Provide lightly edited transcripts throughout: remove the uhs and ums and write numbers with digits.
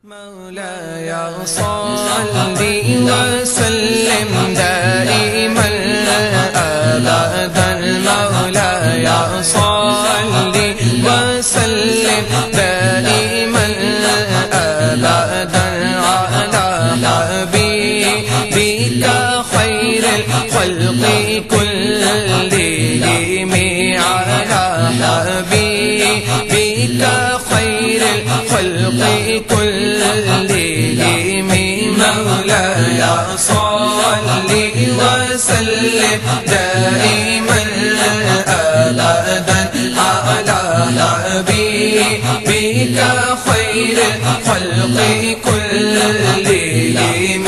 مولاي صل وسلم دائما أبدا مولاي صل وسلم دائما أبدا على حبيبك خير الخلق كلهم على حبيبك خير الخلق كلهم مولاي صل وسلم دائما أبدا على حبيبك خير الخلق كلهم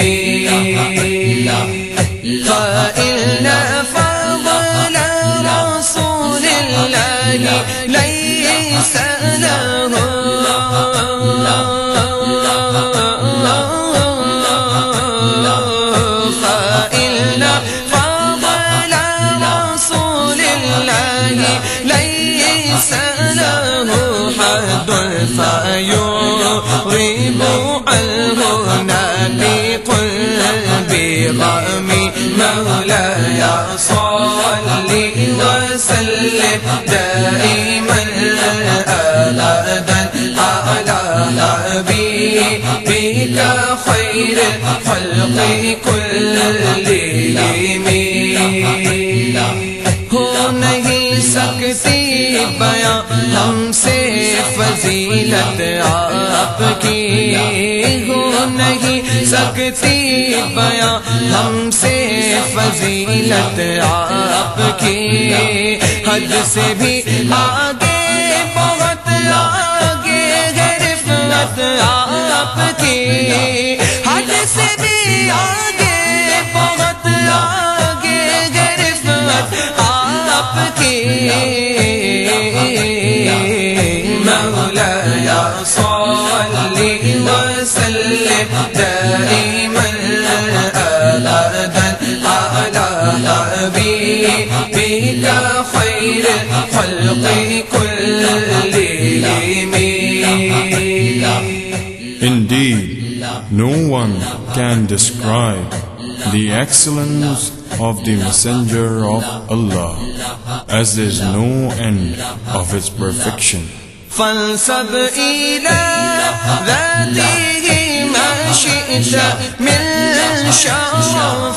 فإن فضل رسول الله ليس له فإن فضل رسول الله ليس له حد فيغرب عنه نبيق بغم مولاي صل وسلم دائما أبدا على حبيبك خير الخلق كلهم ہو نہیں سکتی بیاں ہم سے فضیلت آپ کی ہو نہیں سکتی بیاں ہم سے فضیلت آپ کی حد سے بھی آگے بہت آگے ہے رفعت آپ کی حد سے بھی آگے بہت آگے ہے رفعت آپ کی مولاي صل وسلم دائما أبدا على حبيبك خير الخلق كلهم. Indeed, no one can describe the excellence of the Messenger of Allah, as there is no end of his perfection. فانسب إلى ذاته ما شئت من شرف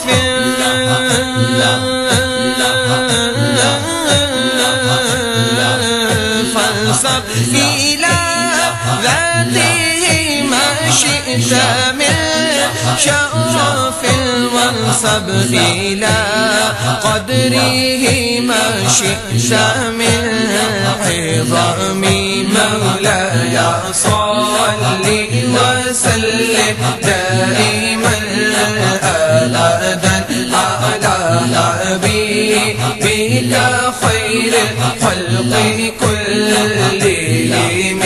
فانسب إلى ذاته ما شئت من شرف وانسب إلى قدره ما شئت من عظم مولاي صل وسلم دائما أبدا على حبيبك خير الخلق كلهم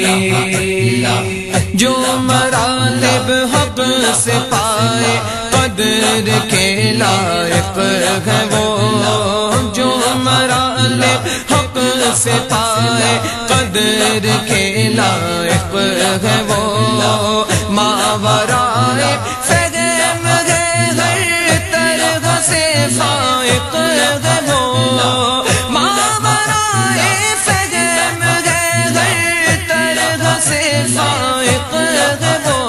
جو مراتب حق سے پائے قدر کے لائق ہے وہ جو مراتب حق سے پائے قدر کے لائق ہے وہ ماورائے فہم ہے ہر طرح سے فائق ہے وہ ماورائے فہم ہے ہر طرح سے فائق ہے وہ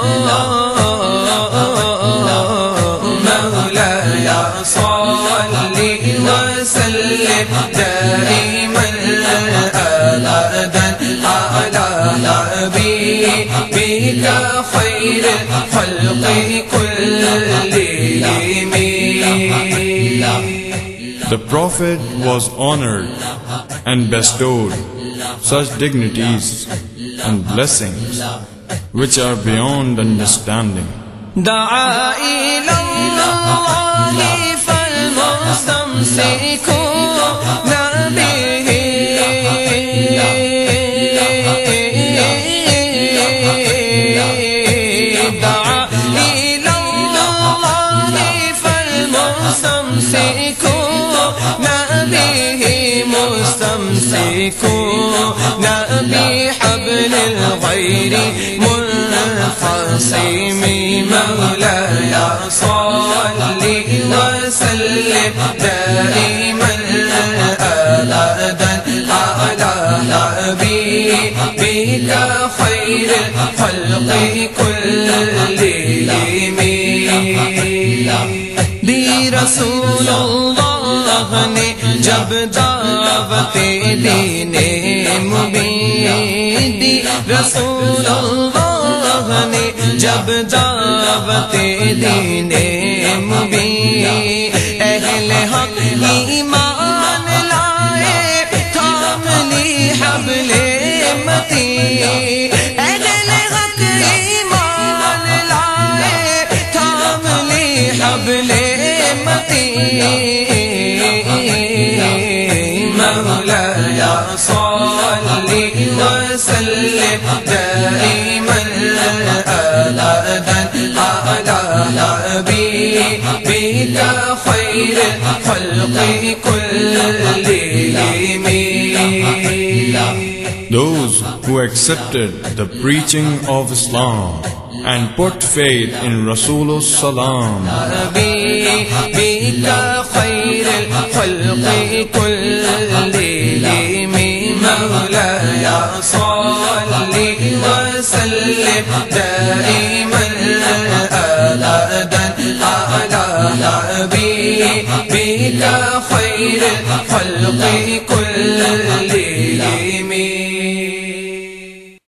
مولاي صل وسلم دائما أبدا على حبيبك خير الخلق كلهم. The Prophet was honored and bestowed such dignities and blessings which are beyond understanding. دعا إلى الله فالمستمسكون به دعا إلى الله فالمستمسكون به مستمسكون بحبل الغير الخصيم مولاي صل وسلم دائما أبدا على حبيبك خير الخلق كلهم دی رسول اللہ نے جب دعوت دین مبین دی رسول اللہ نے جب دعوت دین مبین اہل حق ایمان لائے تھام لی حبل متین اہل حق ایمان لائے تھام لی حبل مولاي صل وسلم دائما أبدا على حبيبك خير الخلق كلهم. Those who accepted the preaching of Islam and put faith in Rasulullah Salam, حبيبك خير الخلق كلهم مولاي صل وسلم دائما أبدا على حبيبك خير الخلق